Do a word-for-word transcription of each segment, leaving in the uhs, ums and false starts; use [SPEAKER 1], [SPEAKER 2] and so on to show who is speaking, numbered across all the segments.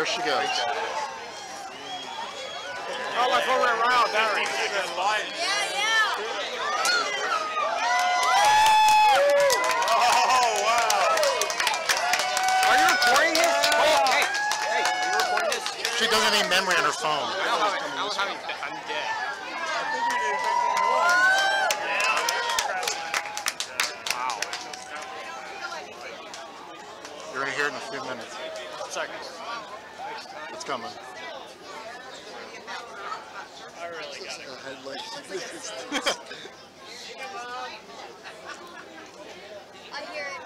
[SPEAKER 1] she goes.
[SPEAKER 2] Oh, let's go around. There.
[SPEAKER 3] Yeah, yeah.
[SPEAKER 2] Oh, wow. Are you recording this? Oh, hey. Hey, are you recording this?
[SPEAKER 1] She doesn't have any memory on her phone.
[SPEAKER 2] I don't have it. I don't have it. I'm dead. Wow.
[SPEAKER 1] You're going to hear it in a few minutes.
[SPEAKER 2] Seconds.
[SPEAKER 1] It's coming.
[SPEAKER 2] I really got it.
[SPEAKER 3] I hear it.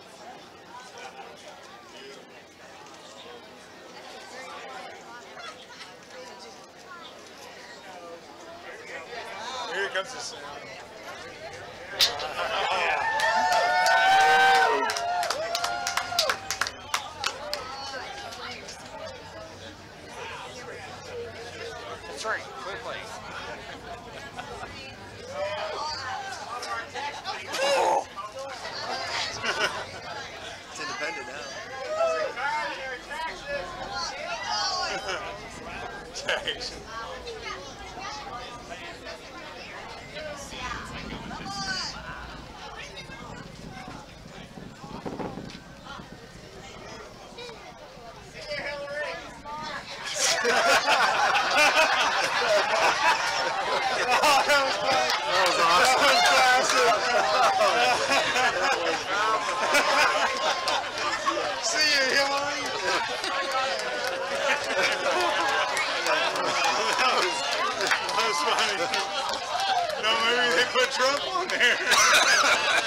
[SPEAKER 2] Here comes the sound. That's right, quickly.
[SPEAKER 4] It's independent now.
[SPEAKER 2] Okay. See you, Hillary. That was funny. No, maybe they put Trump on there.